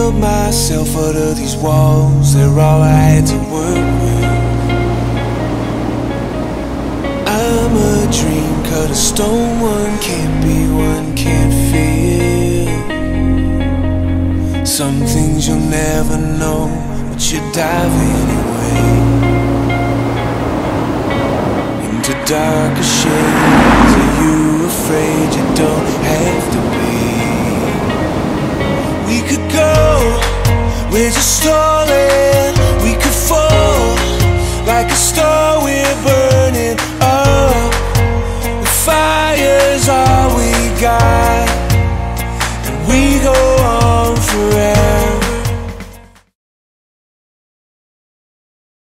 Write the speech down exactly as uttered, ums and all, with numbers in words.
build myself out of these walls, they're all I had to work with. I'm a dream cut of stone, one can't be, one can't feel. Some things you'll never know, but you dive anyway. Into darker shades, are you afraid you don't have to be? We could go, we're just stalling. We could fall like a star.